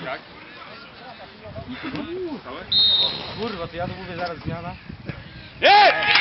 Jak? Kurwa, to ja to mówię zaraz zmiana. Jest!